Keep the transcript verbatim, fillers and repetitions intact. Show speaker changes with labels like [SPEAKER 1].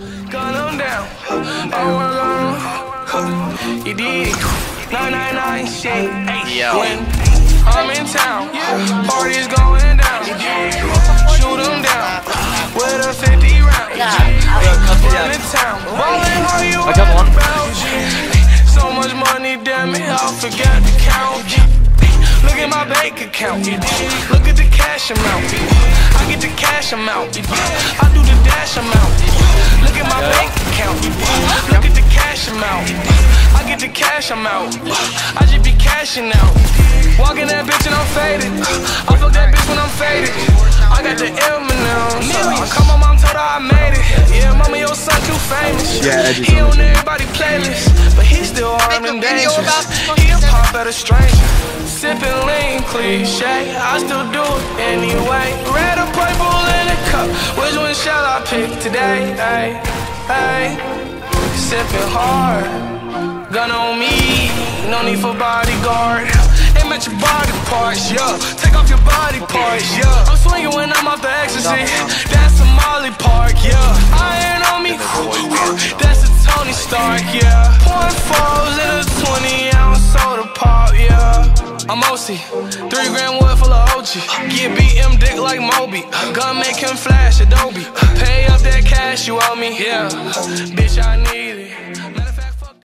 [SPEAKER 1] gun them down. Oh, we're gonna, you did. nine nine nine shit. When I'm in town, party's going down. Shoot them down with a fifty round. Run in town, ballin' how you about. So much money, damn it, I forgot to count. Look at my bank account. Look at the cash amount. I get the cash amount. I do the dash amount. Look at my bank account. Look at the cash amount. I get the cash amount. I just be cashing out. Walking that bitch and I'm faded. I fuck that bitch when I'm faded. I got the M and M's. Come on, mom, told her I made it. Yeah, mama, your son too famous.
[SPEAKER 2] Yeah,
[SPEAKER 1] he on everybody playlist, but he still armed and dangerous. He a pop at a stranger. Sipping lean, cliche, I still do it anyway. Red or purple in a cup, which one shall I pick today? Hey, hey, sipping hard, gun on me, no need for bodyguard. Aim at your body parts, yeah. Take off your body parts, yeah. I'm swinging when I'm off the ecstasy. That's a Molly Park, yeah. Iron on me, that's a Tony Stark, yeah. Point fours in a twenty ounce soda pop, yeah. I'm O C, three grand wood full of O G. Get B M dick like Moby. Gun make him flash Adobe. Pay up that cash you owe me, yeah. Bitch, I need it.